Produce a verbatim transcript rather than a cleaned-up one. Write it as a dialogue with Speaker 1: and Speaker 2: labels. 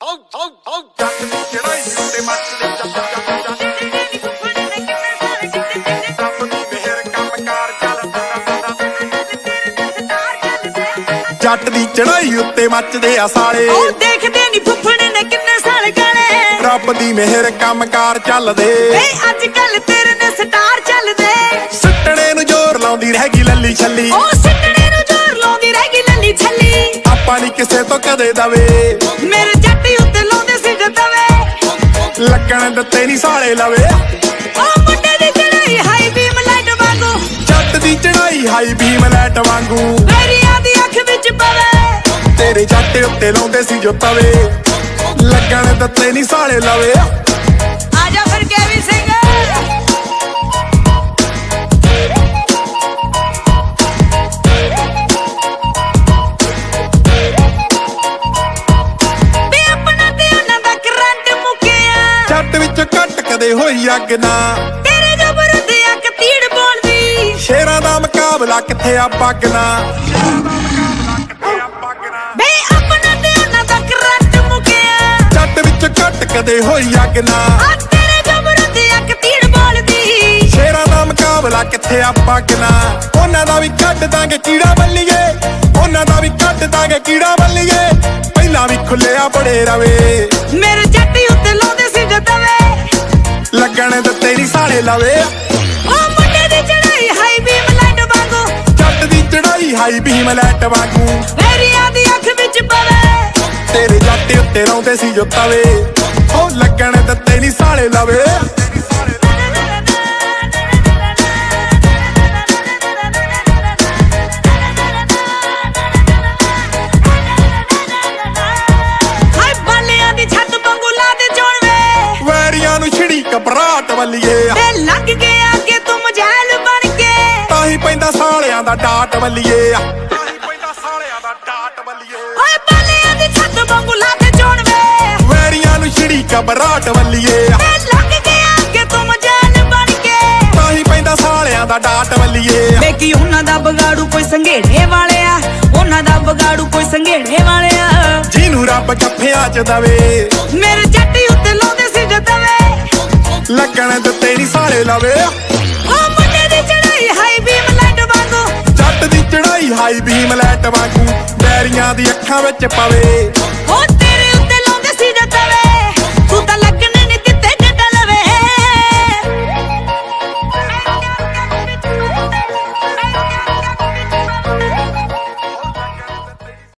Speaker 1: जट दी चढ़ाई उत्ते मचदे आ साले
Speaker 2: देखदे नी फुफड़े ने किन्ने साल गाने
Speaker 1: रब दी मेहर कमकार चलदे
Speaker 2: अज कल तेरे ने स्टार चलदे
Speaker 1: सिट्टणे नूं जोर लाउंदी रह गई लल्ली छल्ली
Speaker 2: ओ सिट्टणे नूं जोर लाउंदी रह गई लल्ली छल्ली
Speaker 1: आपां नी किसे तो कदे दवे
Speaker 2: मेरे जट उत्ते लाउंदे सी दवे
Speaker 1: लगण दित्ते नी साले लवे
Speaker 2: ओ मुंडे दी चढ़ाई हाई बीम लाइट वांगू
Speaker 1: जट दी चढ़ाई हाई बीम लाइट वांगू
Speaker 2: मेरियां दी अख विच पवे
Speaker 1: तेरे जट उत्ते लाउंदे सी जो तवे लगण दित्ते नी साले लवे
Speaker 2: आजा फिर केवी सिंह बे अपना ते उन्हां दा करंट मुकिया
Speaker 1: जट विच कट कदे होई अग ना
Speaker 2: तेरे जबर ते अक तीड़ बोलदी
Speaker 1: शेरां दा मुकाबला किथे आ पगना
Speaker 2: बे अपना ते उन्हां दा करंट मुकिया
Speaker 1: जट विच कट कदे होई अग ना
Speaker 2: आ तेरे जबर ते अक तीड़ बोलदी
Speaker 1: शेरां दा मुकाबला किथे आ पगना उन्हां दा भी कट दांगे कीड़ा बल्लीए उन्हां दा भी कट दांगे कीड़ा बल्लीए पहला भी खुलिया बड़े रवे
Speaker 2: मेरे जट उत्ते लाउंदे सी दवे
Speaker 1: लगण दित्ते नी साले लवे
Speaker 2: ओ मुंडे दी चढ़ाई हाई बीम लाइट वांगू
Speaker 1: जट दी चढ़ाई हाई भीम लाइट वांगू
Speaker 2: मेरियां दी अख विच पवे
Speaker 1: तेरे जट उत्ते लाउंदे सी जो तवे ओ लगण दित्ते नी साले लवे
Speaker 2: हाय बालियां दी छत वांगू ला दे जोड़वे
Speaker 1: वैरियां नूं छिड़ी घबराहट वल्लीए
Speaker 2: ते लग गया कि तुम जैल बन के
Speaker 1: ताही पैंदा सालियां दा डाट वल्लीए ताही पैंदा सालियां दा डाट वल्लीए
Speaker 2: हाय बालियां दी छत वांगू ला दे जोड़वे
Speaker 1: वैरियां नूं छिड़ी घबराहट वल्लीए
Speaker 2: ते लग गया कि तुम जैल बन के
Speaker 1: ताही पैंदा सालियां दा डाट वल्लीए
Speaker 2: बेकी उन्हां दा बगाड़ू कोई संघेड़े वाले आ उन्हां दा बगाड़ू कोई संघेड़े वाले आ
Speaker 1: जिन्हू रब जफ्फियां च दवे
Speaker 2: मेरे जट उत्ते लाउंदे सी दवे
Speaker 1: लगण दित्ते नी साले लवे
Speaker 2: ओ मुंडे दी चढ़ाई हाई बीम लाइट वांगू
Speaker 1: जट दी चढ़ाई हाई भीम लाइट वांगू बैरियां दी अखां विच पवे
Speaker 2: ओ